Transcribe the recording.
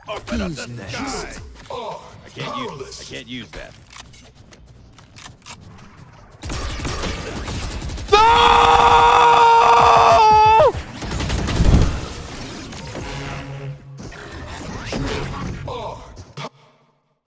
Open up Who's the next? sky. I can't use that.